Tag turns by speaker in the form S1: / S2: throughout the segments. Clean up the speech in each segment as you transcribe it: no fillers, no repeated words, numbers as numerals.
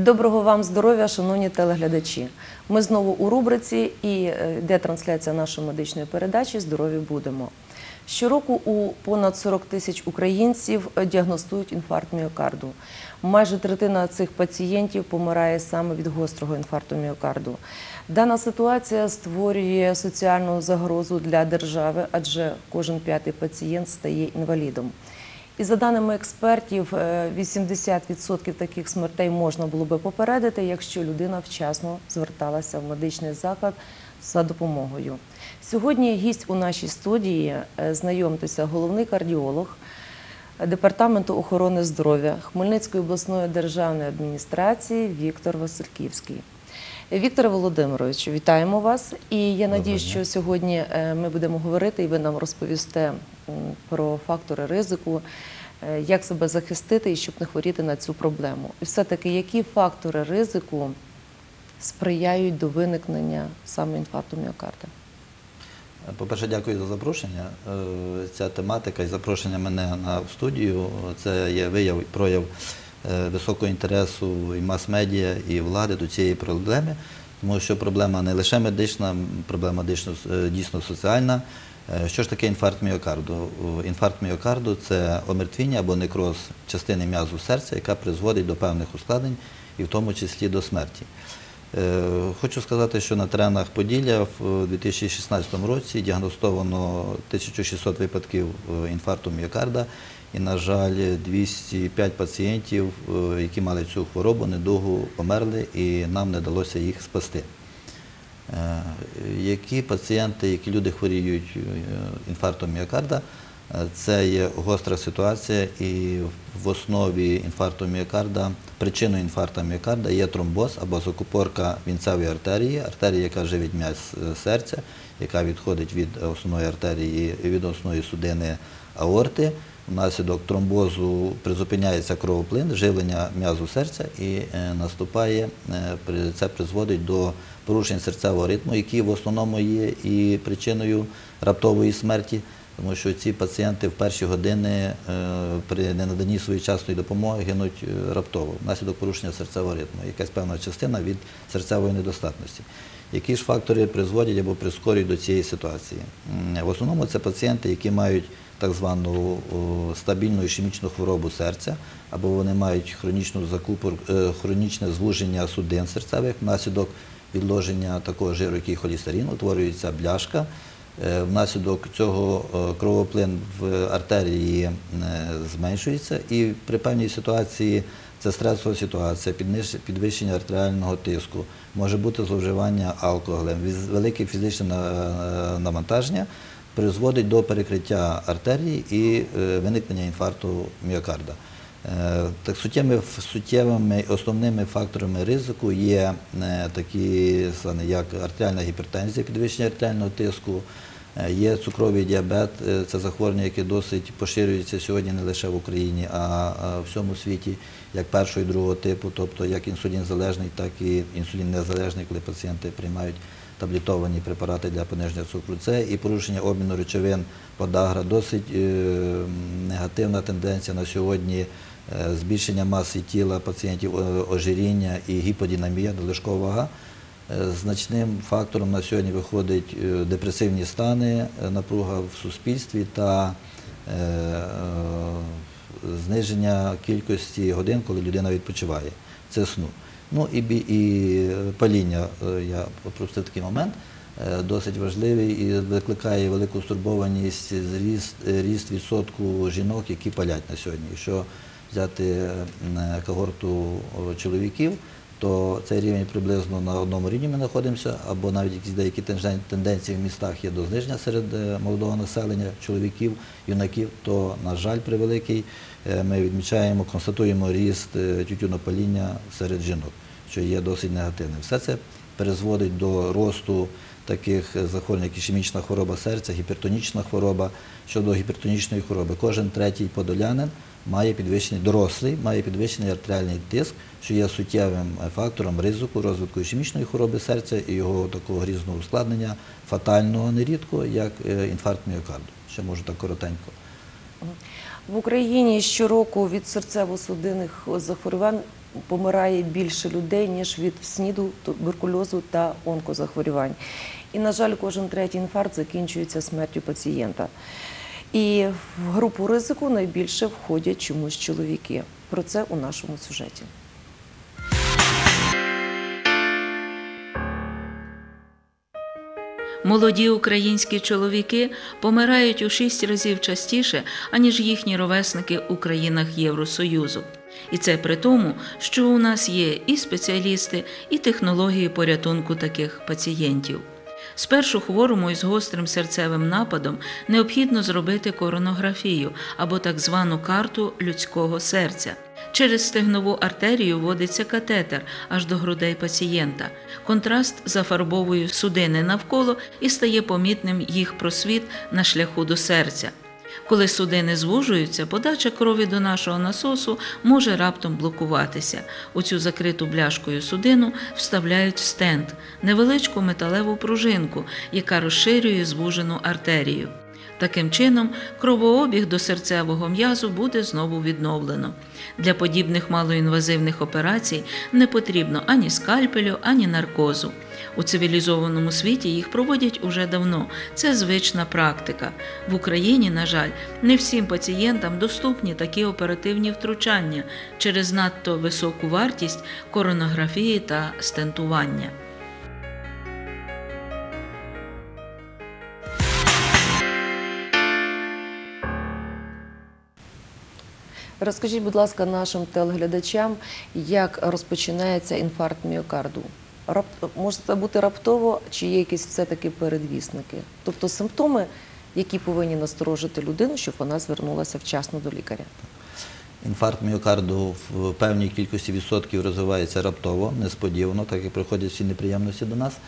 S1: Доброго вам здоров'я, шановні телеглядачі. Ми знову у рубриці і йде трансляція нашої медичної передачі «Здорові будемо». Щороку у понад 40 тисяч українців діагностують інфаркт міокарду. Майже третина цих пацієнтів помирає саме від гострого інфаркту міокарду. Дана ситуація створює соціальну загрозу для держави, адже кожен п'ятий пацієнт стає інвалідом. І за даними експертів, 80% таких смертей можна було би попередити, якщо людина вчасно зверталася в медичний заклад за допомогою. Сьогодні гість у нашій студії, знайомтеся, головний кардіолог Департаменту охорони здоров'я Хмельницької обласної державної адміністрації Віктор Васильківський. Вікторе Володимировичу, вітаємо вас. І я надіюсь, що сьогодні ми будемо говорити і ви нам розповісте про фактори ризику, як себе захистити і щоб не хворіти на цю проблему. І все-таки, які фактори ризику сприяють до виникнення саме інфаркту міокарда?
S2: По-перше, дякую за запрошення. Ця тематика і запрошення мене на студію – це є вияв, прояв високого інтересу і мас-медіа, і влади до цієї проблеми, тому що проблема не лише медична, проблема дійсно соціальна. Що ж таке інфаркт міокарду? Інфаркт міокарду – це омертвіння або некроз частини м'язу серця, яка призводить до певних ускладнень і в тому числі до смерті. Хочу сказати, що на теренах Поділля в 2016 році діагностовано 1600 випадків інфаркту міокарда і, на жаль, 205 пацієнтів, які мали цю хворобу, недугу, померли і нам не вдалося їх спасти. Які пацієнти, які люди хворіють інфарктом міокарда, це є гостра ситуація і в основі інфаркту міокарда, причиною інфаркту міокарда є тромбоз або закупорка вінцевої артерії, яка живить м'яз серця, яка відходить від основної артерії і від основної судини аорти. Внаслідок тромбозу призупиняється кровоплин, живлення м'язу серця і це призводить до порушень серцевого ритму, які в основному є і причиною раптової смерті, тому що ці пацієнти в перші години при ненаданні своєчасної допомоги гинуть раптово внаслідок порушення серцевого ритму, якась певна частина від серцевої недостатності. Які ж фактори призводять або прискорюють до цієї ситуації? В основному це пацієнти, які мають так звану стабільну ішемічну хворобу серця, або вони мають хронічне звуження судин серцевих внаслідок відложення такого жиру, який холестерин, утворюється бляшка. Внаслідок цього кровоплин в артерії зменшується і при певній ситуації, це стресова ситуація, підвищення артеріального тиску, може бути зловживання алкоголем, велике фізичне навантаження призводить до перекриття артерій і виникнення інфаркту міокарда. Так, суттєвими основними факторами ризику є такі, як артеріальна гіпертензія, підвищення артеріального тиску, є цукровий діабет, це захворювання, яке досить поширюється сьогодні не лише в Україні, а в всьому світі, як першого і другого типу, тобто як інсулінзалежний, так і інсуліннезалежний, коли пацієнти приймають таблетовані препарати для пониження цукру. Це і порушення обміну речовин, подагра, досить негативна тенденція на сьогодні, збільшення маси тіла пацієнтів, ожиріння і гіподинамія, надлишкова вага. Значним фактором на сьогодні виходить депресивні стани, напруга в суспільстві та зниження кількості годин, коли людина відпочиває. Це сну. Ну і паління, я пропустив такий момент, досить важливий і викликає велику стурбованість ріст відсотку жінок, які палять на сьогодні. Якщо взяти когорту чоловіків, то цей рівень приблизно на одному рівні ми знаходимося, або навіть якісь деякі тенденції в містах є до зниження серед молодого населення, чоловіків, юнаків, то, на жаль, превеликий, ми відмічаємо, констатуємо ріст тютюнопаління серед жінок, що є досить негативним. Все це призводить до росту таких захворювань, як ішемічна хвороба серця, гіпертонічна хвороба. Щодо гіпертонічної хвороби, кожен третій подолянин дорослий має підвищений артеріальний тиск, що є суттєвим фактором ризику розвитку ішемічної хвороби серця і його такого грізного ускладнення, фатального нерідко, як інфаркт міокарду. Ще можу так коротенько.
S1: В Україні щороку від серцево-судинних захворювань помирає більше людей, ніж від СНІДу, туберкульозу та онкозахворювань. І, на жаль, кожен третій інфаркт закінчується смертю пацієнта. І в групу ризику найбільше входять чомусь чоловіки. Про це у нашому сюжеті.
S3: Молоді українські чоловіки помирають у 6 разів частіше, аніж їхні ровесники у країнах Євросоюзу. І це при тому, що у нас є і спеціалісти, і технології порятунку таких пацієнтів. Спершу хворому із гострим серцевим нападом необхідно зробити коронографію або так звану карту людського серця. Через стегнову артерію вводиться катетер аж до грудей пацієнта. Контраст зафарбовує судини навколо і стає помітним їх просвіт на шляху до серця. Коли судини звужуються, подача крові до нашого насосу може раптом блокуватися. У цю закриту бляшкою судину вставляють стенд – невеличку металеву пружинку, яка розширює звужену артерію. Таким чином, кровообіг до серцевого м'язу буде знову відновлено. Для подібних малоінвазивних операцій не потрібно ані скальпелю, ані наркозу. У цивілізованому світі їх проводять уже давно. Це звична практика. В Україні, на жаль, не всім пацієнтам доступні такі оперативні втручання через надто високу вартість коронографії та стентування.
S1: Розкажіть, будь ласка, нашим телеглядачам, як розпочинається інфаркт міокарду. Може це бути раптово, чи є якісь все-таки передвісники? Тобто симптоми, які повинні насторожити людину, щоб вона звернулася вчасно до лікаря?
S2: Інфаркт міокарду в певній кількості відсотків розвивається раптово, несподівано, так як приходять всі неприємності до нас.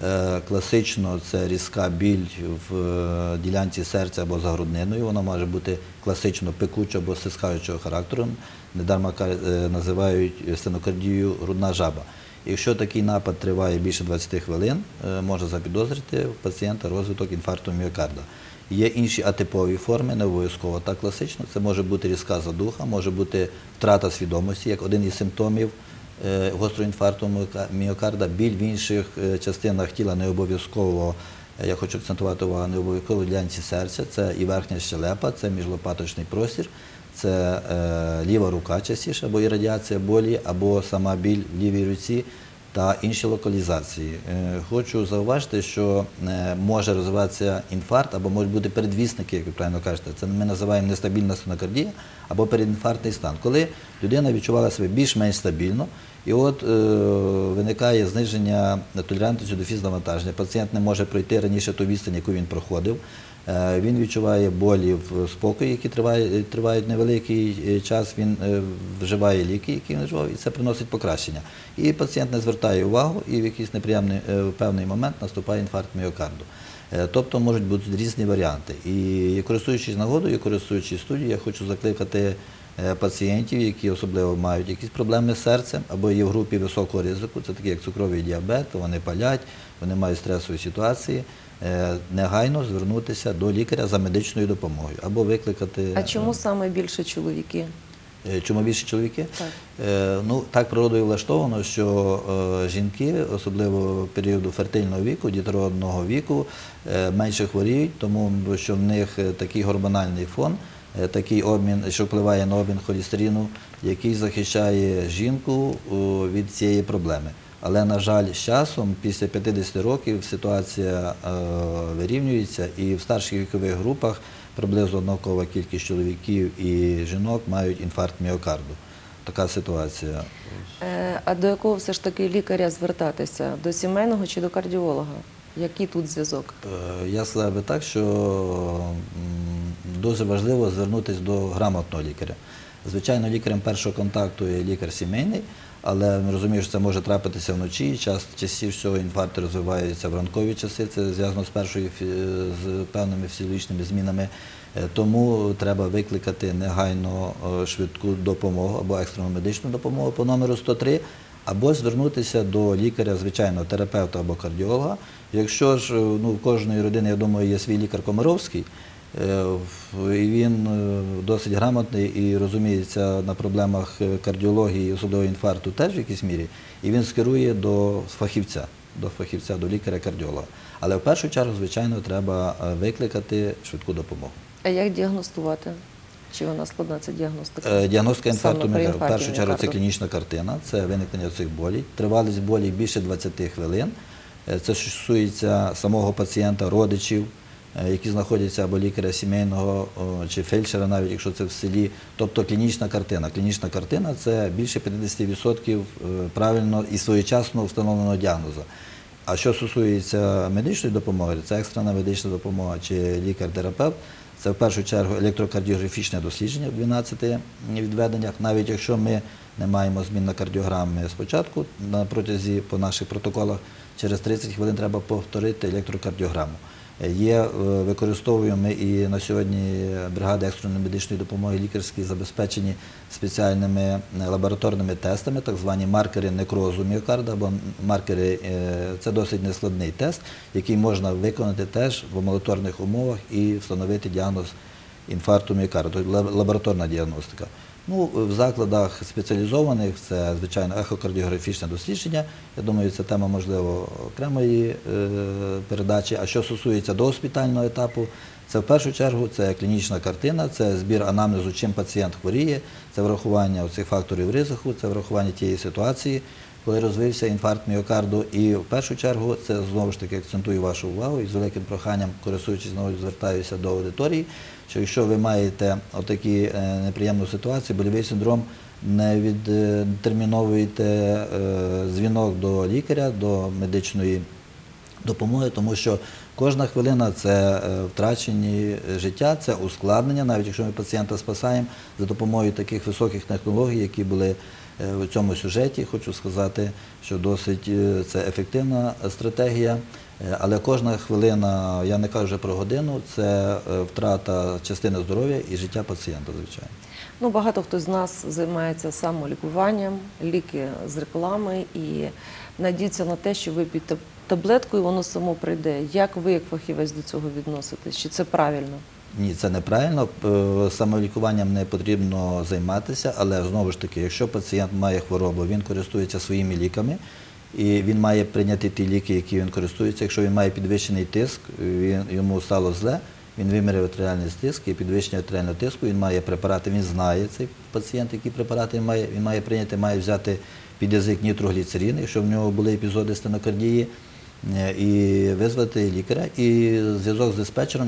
S2: Класично це різка біль в ділянці серця або за грудниною. Вона може бути класично пекучого або стискаючого характеру. Недарма називають стенокардію грудна жаба. Якщо такий напад триває більше 20 хвилин, можна запідозрити у пацієнта розвиток інфаркту міокарда. Є інші атипові форми, не обов'язково так класично. Це може бути різка задуха, може бути втрата свідомості, як один із симптомів гострого інфаркту міокарда. Біль в інших частинах тіла не обов'язково, я хочу акцентувати увагу, не обов'язково в ділянці серця. Це і верхня щелепа, це міжлопаточний простір, це ліва рука частіше, або і радіація болі, або сама біль в лівій руці та інші локалізації. Хочу зауважити, що може розвиватися інфаркт, або можуть бути передвісники, як ви правильно кажете. Це ми називаємо нестабільна стенокардія або передінфарктний стан. Коли людина відчувала себе більш-менш стабільно, і от виникає зниження толерантності до фізнавантаження. Пацієнт не може пройти раніше ту відстань, яку він проходив. Він відчуває болі в спокої, які тривають невеликий час, він вживає ліки, які він вживав, і це приносить покращення. І пацієнт не звертає увагу, і в якийсь неприємний певний момент наступає інфаркт міокарду. Тобто можуть бути різні варіанти. І користуючись нагодою, користуючись студією, я хочу закликати пацієнтів, які особливо мають якісь проблеми з серцем або є в групі високого ризику, це такі як цукровий діабет, вони палять, вони мають стресові ситуації, негайно звернутися до лікаря за медичною допомогою або викликати…
S1: А чому саме більше чоловіки?
S2: Чому більше чоловіки?
S1: Так.
S2: Так природою влаштовано, що жінки, особливо в періоду фертильного віку, дітородного віку, менше хворіють, тому що в них такий гормональний фон, такий обмін, що впливає на обмін холестерину, який захищає жінку від цієї проблеми. Але, на жаль, з часом, після 50 років, ситуація вирівнюється, і в старших вікових групах приблизно однакова кількість чоловіків і жінок мають інфаркт міокарду. Така ситуація.
S1: А до якого все ж таки лікаря звертатися? До сімейного чи до кардіолога? Який тут зв'язок?
S2: Я сказав би так, що дуже важливо звернутися до грамотного лікаря. Звичайно, лікарем першого контакту є лікар сімейний, але ми розуміємо, що це може трапитися вночі, частіше всього інфаркти розвиваються в ранкові часи, це зв'язано з певними фізіологічними змінами, тому треба викликати негайно швидку допомогу або екстрену медичну допомогу по номеру 103, або звернутися до лікаря, звичайно, терапевта або кардіолога. Якщо ж в кожної родини, я думаю, є свій лікар Комаровський, І він досить грамотний і розуміється на проблемах кардіології, особливо інфаркту теж в якійсь мірі, і він скерує до фахівця, до лікаря-кардіолога. Але в першу чергу, звичайно, треба викликати швидку допомогу.
S1: А як діагностувати? Чи вона складна, ця діагностика?
S2: Діагностика
S1: Саме
S2: інфаркту
S1: при
S2: міокарду. В
S1: інфаркті
S2: першу чергу це
S1: міокарду.
S2: клінічна картина, це виникнення цих болей. Тривалість болі більше 20 хвилин. Це стосується самого пацієнта, родичів, які знаходяться або лікаря сімейного, чи фельдшера, навіть якщо це в селі. Тобто клінічна картина. Клінічна картина – це більше 50% правильно і своєчасно встановленого діагнозу. А що стосується медичної допомоги, це екстрена медична допомога чи лікар-терапевт, це в першу чергу електрокардіографічне дослідження в 12 відведеннях. Навіть якщо ми не маємо змін на кардіограми спочатку, на протязі по наших протоколах, через 30 хвилин треба повторити електрокардіограму. Використовуємо ми і на сьогодні бригади екстреної медичної допомоги лікарські забезпечені спеціальними лабораторними тестами, так звані маркери некрозу міокарда, або маркери, це досить нескладний тест, який можна виконати теж в амбулаторних умовах і встановити діагноз інфаркту міокарда, тобто лабораторна діагностика. В закладах спеціалізованих це, звичайно, ехокардіографічне дослідження. Я думаю, це тема, можливо, окремої передачі. А що стосується догоспітального етапу, це в першу чергу це клінічна картина, це збір анамнезу, чим пацієнт хворіє, це врахування цих факторів ризику, це врахування тієї ситуації, коли розвився інфаркт міокарду. І в першу чергу це, знову ж таки, акцентую вашу увагу і з великим проханням, користуючись знову, звертаюся до аудиторії, що якщо ви маєте отакі неприємну ситуацію, больовий синдром, не відтерміновуйте дзвінок до лікаря, до медичної допомоги, тому що кожна хвилина – це втрачені життя, це ускладнення, навіть якщо ми пацієнта спасаємо за допомогою таких високих технологій, які були в цьому сюжеті. Хочу сказати, що досить це ефективна стратегія, але кожна хвилина, я не кажу вже про годину, це втрата частини здоров'я і життя пацієнта, звичайно.
S1: Багато хто з нас займається самолікуванням, ліки з реклами і надіється на те, що вип'єте таблетку і воно само прийде. Як ви, як фахівець, до цього відноситесь? Чи це правильно?
S2: Ні, це неправильно. Самолікуванням не потрібно займатися, але знову ж таки, якщо пацієнт має хворобу, він користується своїми ліками, і він має прийняти ті ліки, які він користується. Якщо він має підвищений тиск, йому стало зле, він виміряє артеріальний тиск і підвищення артеріального тиску, він має препарати, він знає, цей пацієнт, які препарати він має прийняти, має взяти під язик нітрогліцерин, якщо в нього були епізоди стенокардії, і визвати лікаря. І зв'язок з диспетчером,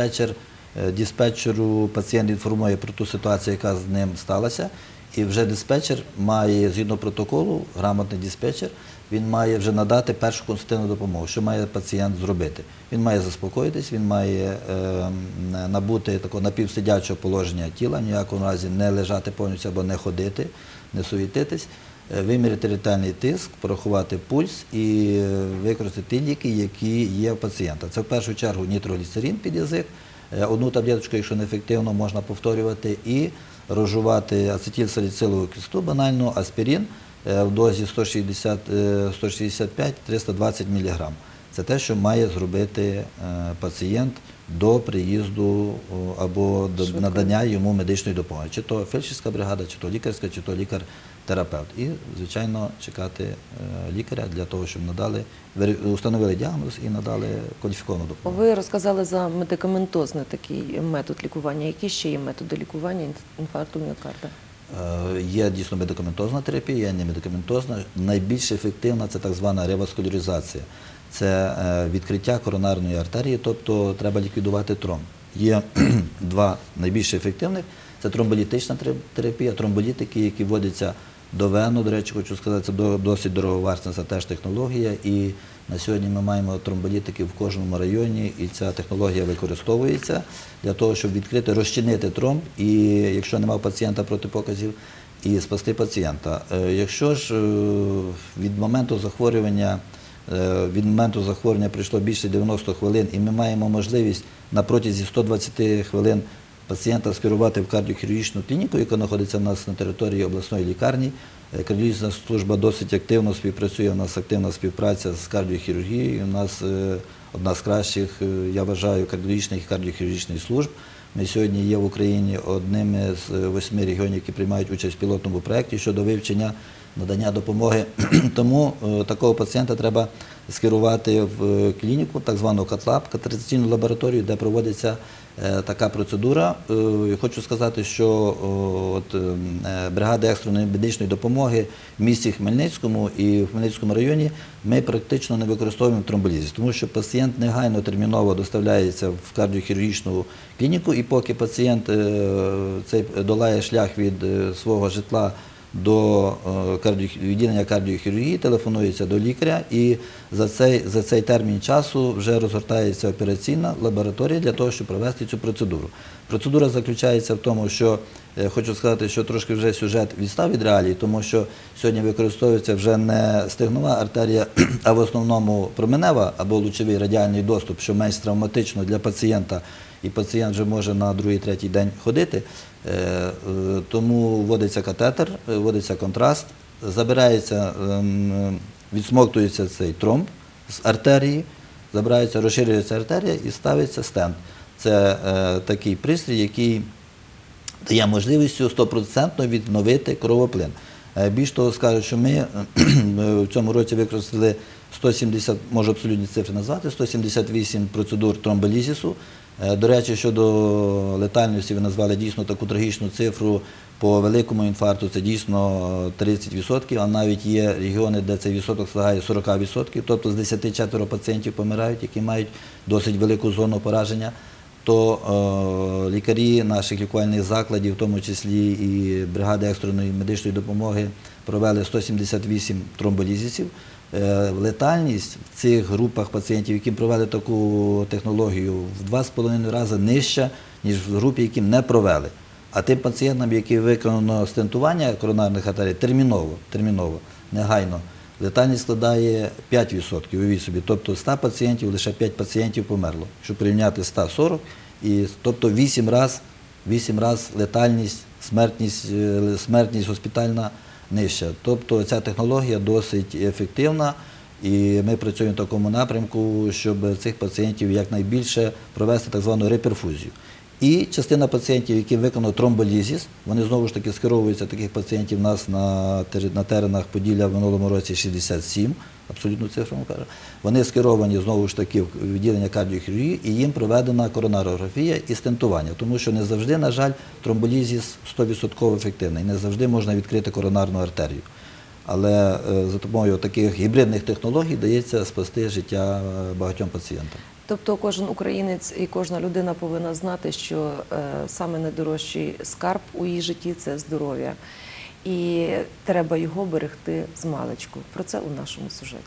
S2: диспетчеру пацієнт інформує про ту ситуацію, яка з ним сталася, і вже диспетчер має, згідно протоколу, грамотний диспетчер, він має вже надати першу консультативну допомогу. Що має пацієнт зробити? Він має заспокоїтись, він має набути такого напівсидячого положення тіла, в ніякому разі не лежати повністю або не ходити, не суєтитись, виміряти артеріальний тиск, порахувати пульс і використати ті ліки, які є у пацієнта. Це в першу чергу нітрогліцерин під язик, одну таблеточку, якщо неефективно, можна повторювати, і розжувати ацетилсаліцилову кислоту, банально аспірин в дозі 165-320 мг. Це те, що має зробити пацієнт до приїзду або до надання йому медичної допомоги. Чи то фельдшерська бригада, чи то лікарська, чи то лікар-терапевт. І, звичайно, чекати лікаря для того, щоб установили діагноз і надали кваліфіковану допомогу.
S1: Ви розказали за медикаментозний такий метод лікування. Які ще є методи лікування інфаркту міокарда?
S2: Є дійсно медикаментозна терапія, є немедикаментозна. Найбільш ефективна – це так звана реваскуляризація. Це відкриття коронарної артерії, тобто треба ліквідувати тромб. Є два найбільш ефективних – це тромболітична терапія, тромболітики, які вводяться до вену, до речі, хочу сказати, це досить дороговартісна, це теж технологія, і на сьогодні ми маємо тромболітики в кожному районі, і ця технологія використовується для того, щоб відкрити, розчинити тромб, і якщо немає пацієнта протипоказів, і спасти пацієнта. Якщо ж від моменту захворювання пройшло більше 90 хвилин, і ми маємо можливість на протязі 120 хвилин пацієнта скерувати в кардіохірургічну клініку, яка знаходиться у нас на території обласної лікарні. Кардіологічна служба досить активно співпрацює, у нас активна співпраця з кардіохірургією, у нас одна з кращих, я вважаю, кардіологічних і кардіохірургічних служб. Ми сьогодні є в Україні одним з 8 регіонів, які приймають участь в пілотному проєкті щодо вивчення надання допомоги. Тому такого пацієнта треба скерувати в клініку, так звану катлаб, катетеризаційну лабораторію, де проводиться така процедура. Хочу сказати, що бригади екстреної медичної допомоги в місті Хмельницькому і в Хмельницькому районі ми практично не використовуємо тромболізис, тому що пацієнт негайно терміново доставляється в кардіохірургічну клініку, і поки пацієнт цей долає шлях від свого житла до відділення кардіохірургії, телефонується до лікаря, і за цей термін часу вже розгортається операційна лабораторія для того, щоб провести цю процедуру. Процедура заключається в тому, що, хочу сказати, що трошки вже сюжет відстав від реалій, тому що сьогодні використовується вже не стегнова артерія, а в основному променева або лучовий радіальний доступ, що менш травматично для пацієнта, і пацієнт вже може на другий-третій день ходити. Тому вводиться катетер, вводиться контраст, забирається, відсмоктується цей тромб з артерії, забирається, розширюється артерія і ставиться стенд. Це такий пристрій, який дає можливість 100% відновити кровоплин. Більш того, скажу, що ми в цьому році використали 170, можу абсолютні цифри назвати, 178 процедур тромболізису. До речі, щодо летальності, ви назвали дійсно таку трагічну цифру по великому інфаркту, це дійсно 30%, а навіть є регіони, де цей відсоток сягає 40%, тобто з 10 четверо пацієнтів помирають, які мають досить велику зону пораження, то лікарі наших лікувальних закладів, в тому числі і бригади екстреної медичної допомоги, провели 178 тромболізисів. Летальність в цих групах пацієнтів, які провели таку технологію, в 2,5 рази нижча, ніж в групі, які не провели. А тим пацієнтам, які виконано стентування коронарних артерій, терміново, негайно, летальність складає 5%, уявіть собі. Тобто з 100 пацієнтів лише 5 пацієнтів померло. Щоб порівняти 140, тобто 8 раз летальність, смертність госпітальна нижча. Тобто ця технологія досить ефективна, і ми працюємо в такому напрямку, щоб цих пацієнтів якнайбільше провести так звану реперфузію. І частина пацієнтів, які виконали тромболізис, вони знову ж таки скеровуються, таких пацієнтів у нас на теренах Поділля в минулому році 67, абсолютну цифру кажу. Вони скеровані знову ж таки в відділення кардіохірургії, і їм проведена коронарографія і стентування, тому що не завжди, на жаль, тромболізис 100% ефективний, не завжди можна відкрити коронарну артерію. Але за допомогою таких гібридних технологій вдається спасти життя багатьом пацієнтам.
S1: Тобто кожен українець і кожна людина повинна знати, що саме найдорожчий скарб у її житті – це здоров'я. І треба його берегти змалечку. Про це у нашому сюжеті.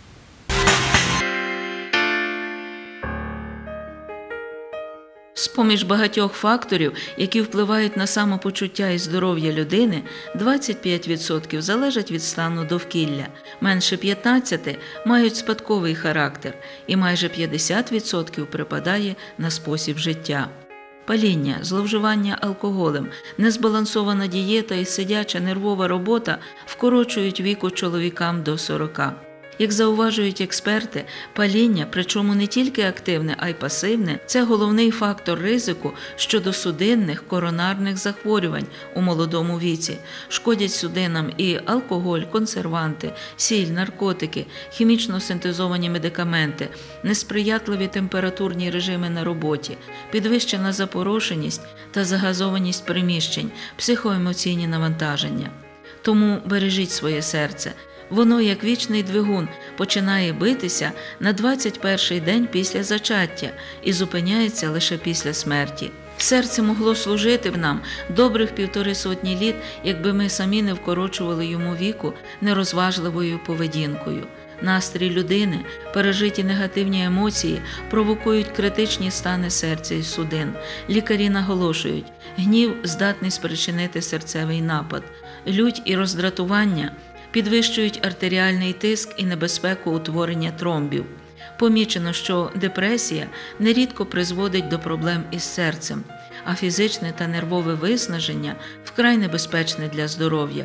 S3: З-поміж багатьох факторів, які впливають на самопочуття і здоров'я людини, 25% залежать від стану довкілля, менше 15% мають спадковий характер і майже 50% припадає на спосіб життя. Паління, зловживання алкоголем, незбалансована дієта і сидяча нервова робота вкорочують віку чоловікам до 40. Як зауважують експерти, паління, причому не тільки активне, а й пасивне, це головний фактор ризику щодо судинних, коронарних захворювань у молодому віці. Шкодять судинам і алкоголь, консерванти, сіль, наркотики, хімічно синтезовані медикаменти, несприятливі температурні режими на роботі, підвищена запорошеність та загазованість приміщень, психоемоційні навантаження. Тому бережіть своє серце. Воно, як вічний двигун, починає битися на 21-й день після зачаття і зупиняється лише після смерті. Серце могло служити нам добрих 150 літ, якби ми самі не вкорочували йому віку нерозважливою поведінкою. Настрій людини, пережиті негативні емоції провокують критичні стани серця і судин. Лікарі наголошують, гнів здатний спричинити серцевий напад, лють і роздратування підвищують артеріальний тиск і небезпеку утворення тромбів. Помічено, що депресія нерідко призводить до проблем із серцем, а фізичне та нервове виснаження вкрай небезпечне для здоров'я.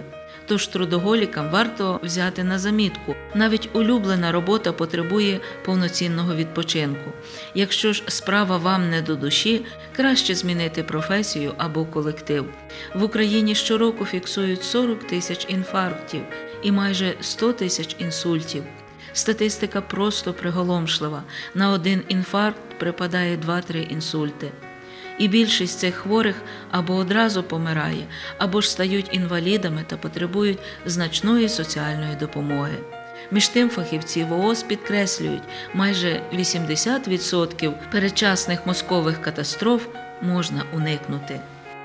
S3: Тож трудоголікам варто взяти на замітку. Навіть улюблена робота потребує повноцінного відпочинку. Якщо ж справа вам не до душі, краще змінити професію або колектив. В Україні щороку фіксують 40 тисяч інфарктів і майже 100 тисяч інсультів. Статистика просто приголомшлива. На один інфаркт припадає 2-3 інсульти. І більшість цих хворих або одразу помирає, або ж стають інвалідами та потребують значної соціальної допомоги. Між тим фахівці ВООЗ підкреслюють, майже 80% передчасних мозкових катастроф можна уникнути.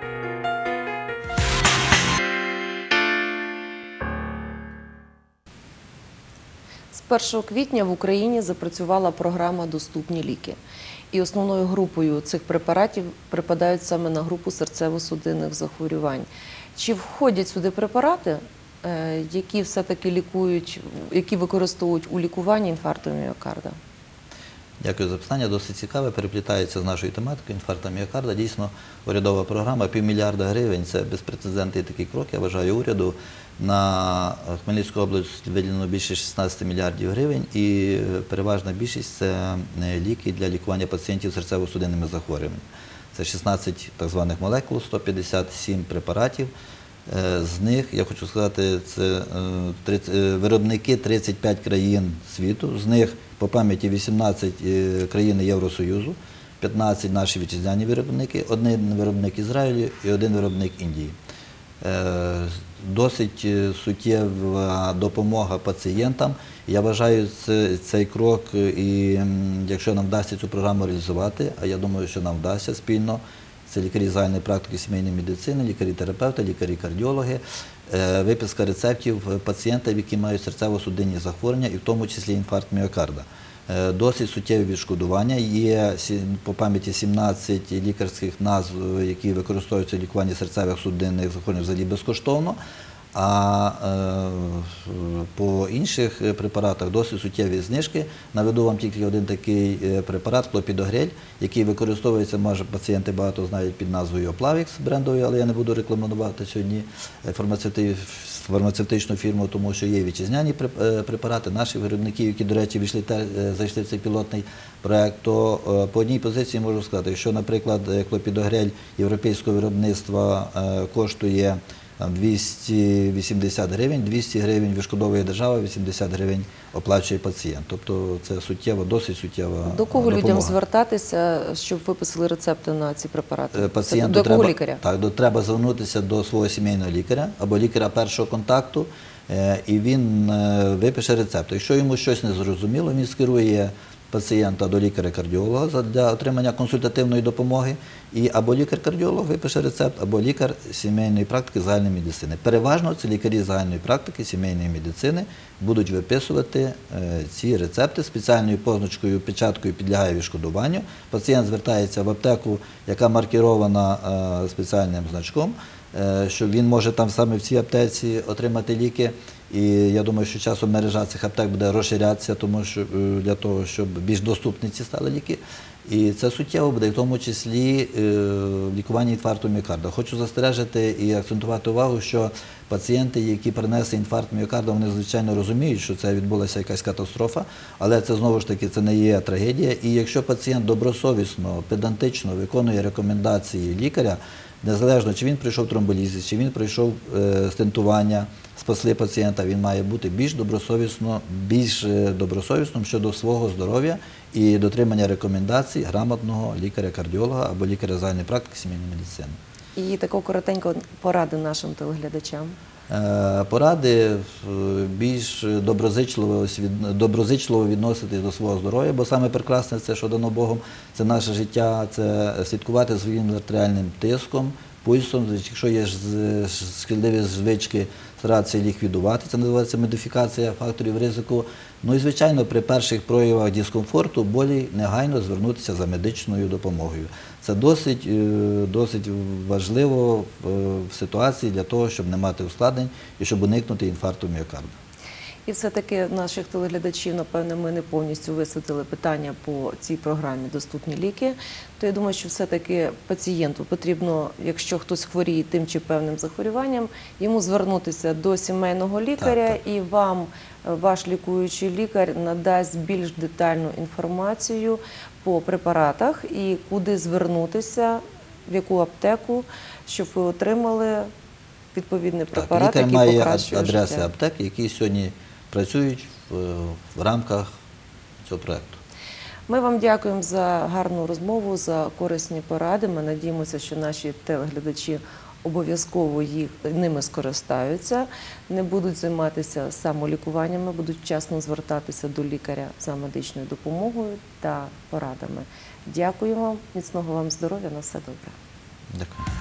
S1: З 1 квітня в Україні запрацювала програма «Доступні ліки». І основною групою цих препаратів припадають саме на групу серцево-судинних захворювань. Чи входять сюди препарати, які все-таки лікують, які використовують у лікуванні інфаркту міокарда?
S2: Дякую за питання. Досить цікаве, переплітається з нашою тематикою інфаркту міокарда. Дійсно, урядова програма, 500 мільярда гривень – це безпрецедентний такий крок, я вважаю, уряду. На Хмельницьку область виділено більше 16 мільярдів гривень, і переважна більшість – це ліки для лікування пацієнтів з серцево-судинними захворюваннями. Це 16 так званих молекул, 157 препаратів. З них, я хочу сказати, це виробники 35 країн світу, з них по пам'яті 18 країн Євросоюзу, 15 наші вітчизняні виробники, один виробник Ізраїлю і один виробник Індії. Досить суттєва допомога пацієнтам. Я вважаю цей крок, і якщо нам вдасться цю програму реалізувати, а я думаю, що нам вдасться спільно, це лікарі загальної практики сімейної медицини, лікарі-терапевти, лікарі-кардіологи, виписка рецептів пацієнтів, які мають серцево-судинні захворювання, і в тому числі інфаркт міокарда. Досить суттєві відшкодування. Є по пам'яті 17 лікарських назв, які використовуються в лікуванні серцевих судинних захворювань взагалі безкоштовно. А по інших препаратах досить суттєві знижки. Наведу вам тільки один такий препарат – клопідогрель, який використовується, може пацієнти багато знають під назвою Оплавікс брендовою, але я не буду рекламувати сьогодні фармацевтичну фірму, тому що є вітчизняні препарати наших виробників, які, до речі, зайшли в цей пілотний проєкт. То по одній позиції можу сказати, якщо, наприклад, клопідогрель європейського виробництва коштує 280 гривень, 200 гривень відшкодовує держава, 80 гривень оплачує пацієнт. Тобто це суттєво, досить суттєва допомога.
S1: До кого людям звертатися, щоб виписали рецепти на ці препарати?
S2: Пацієнту
S1: до кого лікаря?
S2: Так, треба звернутися до свого сімейного лікаря або лікаря першого контакту, і він випише рецепт. Якщо йому щось не зрозуміло, він скерує пацієнта до лікаря-кардіолога для отримання консультативної допомоги, і або лікар-кардіолог випише рецепт, або лікар сімейної практики загальної медицини. Переважно це лікарі загальної практики сімейної медицини будуть виписувати ці рецепти спеціальною позначкою, печаткою підлягає відшкодуванню. Пацієнт звертається в аптеку, яка маркірована спеціальним значком, що він може там саме в цій аптеці отримати ліки. І я думаю, що часом мережа цих аптек буде розширятися, тому що для того, щоб більш доступні ці стали ліки. І це суттєво буде, в тому числі в лікуванні інфаркту міокарда. Хочу застережити і акцентувати увагу, що пацієнти, які перенесли інфаркт міокарда, вони звичайно розуміють, що це відбулася якась катастрофа, але це знову ж таки це не є трагедія. І якщо пацієнт добросовісно, педантично виконує рекомендації лікаря, незалежно, чи він пройшов тромболізис, чи він пройшов стентування, спасли пацієнта, він має бути більш добросовісним щодо свого здоров'я і дотримання рекомендацій грамотного лікаря-кардіолога або лікаря загальної практики сімейної медицини.
S1: І таку коротеньку поради нашим телеглядачам.
S2: Поради більш доброзичливо відноситись до свого здоров'я, бо саме прекрасне це, що дано Богом, це наше життя, це слідкувати своїм артеріальним тиском, пульсом, якщо є шкідливі звички, старатися їх ліквідувати, це називається модифікація факторів ризику. Ну і, звичайно, при перших проявах дискомфорту, болі негайно звернутися за медичною допомогою. Це досить важливо в ситуації для того, щоб не мати ускладнень і щоб уникнути інфаркту міокарда.
S1: І все-таки наших телеглядачів, напевне, ми не повністю висвітлили питання по цій програмі «Доступні ліки». То я думаю, що все-таки пацієнту потрібно, якщо хтось хворіє тим чи певним захворюванням, йому звернутися до сімейного лікаря,
S2: Так.
S1: і вам ваш лікуючий лікар надасть більш детальну інформацію по препаратах і куди звернутися, в яку аптеку, щоб ви отримали відповідний препарат,
S2: лікар
S1: який
S2: має
S1: покращує
S2: адреси
S1: життя.
S2: аптек, які сьогодні працюють в рамках цього проєкту.
S1: Ми вам дякуємо за гарну розмову, за корисні поради. Ми надіємося, що наші телеглядачі обов'язково ними скористаються, не будуть займатися самолікуваннями, будуть вчасно звертатися до лікаря за медичною допомогою та порадами. Дякуємо, міцного вам здоров'я, на все добре.
S2: Дякую.